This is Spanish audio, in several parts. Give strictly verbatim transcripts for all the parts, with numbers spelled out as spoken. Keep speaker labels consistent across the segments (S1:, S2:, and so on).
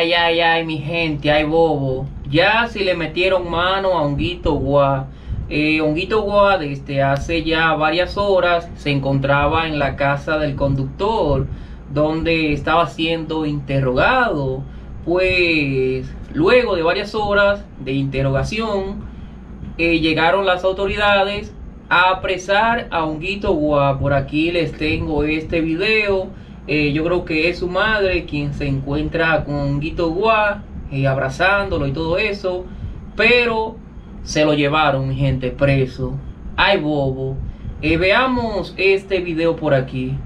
S1: ay, ay, ay, mi gente, ay, bobo. Ya si le metieron mano a Honguito Guá. Eh, Honguito Guá desde hace ya varias horas se encontraba en la casa del conductor, donde estaba siendo interrogado. Pues luego de varias horas de interrogación, eh, llegaron las autoridades a apresar a Honguito Guá. Por aquí les tengo este video. Eh, yo creo que es su madre quien se encuentra con Honguito Guá, eh, abrazándolo y todo eso, pero se lo llevaron, mi gente, preso. Ay, bobo. Eh, veamos este video por aquí.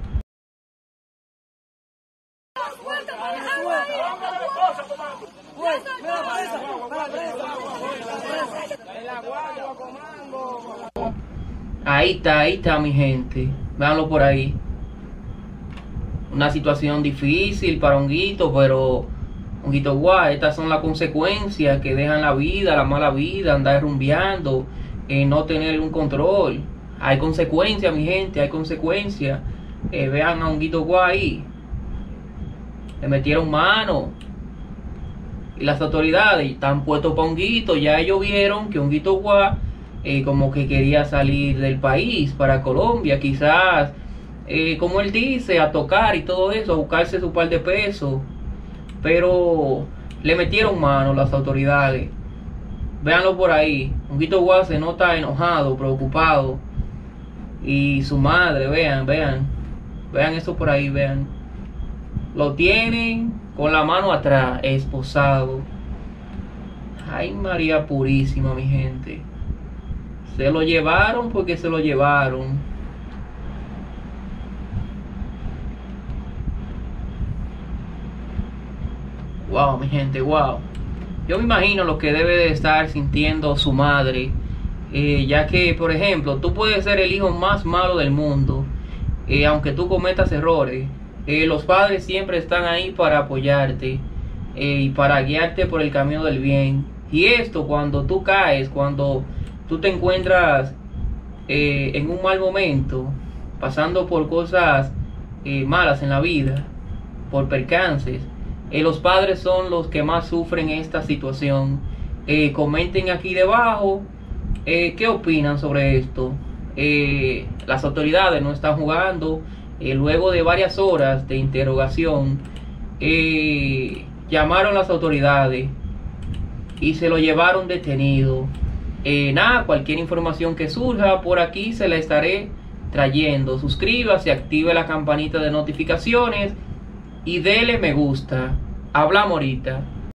S1: Ahí está, ahí está, mi gente. Véanlo por ahí. Una situación difícil para Honguito, pero Honguito Guá, estas son las consecuencias que dejan la vida, la mala vida, andar rumbeando, eh, no tener un control. Hay consecuencias, mi gente, hay consecuencias. Eh, vean a Honguito Guá ahí. Le metieron mano. Y las autoridades están puestos para Honguito. Ya ellos vieron que Honguito Guá eh, como que quería salir del país para Colombia, quizás. Eh, como él dice, a tocar y todo eso, a buscarse su par de pesos, pero le metieron mano las autoridades. Véanlo por ahí. Honguito Guá se nota enojado, preocupado, y su madre, vean, vean, vean eso por ahí, vean, lo tienen con la mano atrás, esposado. Ay, María purísima, mi gente. Se lo llevaron porque se lo llevaron. Wow, mi gente, wow. Yo me imagino lo que debe de estar sintiendo su madre, eh, ya que, por ejemplo, tú puedes ser el hijo más malo del mundo, eh, aunque tú cometas errores. Eh, los padres siempre están ahí para apoyarte eh, y para guiarte por el camino del bien. Y esto, cuando tú caes, cuando tú te encuentras eh, en un mal momento, pasando por cosas eh, malas en la vida, por percances, Eh, los padres son los que más sufren esta situación. Eh, comenten aquí debajo eh, qué opinan sobre esto. Eh, las autoridades no están jugando. Eh, luego de varias horas de interrogación, eh, llamaron a las autoridades y se lo llevaron detenido. Eh, nada, cualquier información que surja por aquí se la estaré trayendo. Suscríbase, active la campanita de notificaciones y dele me gusta. Hablamos ahorita.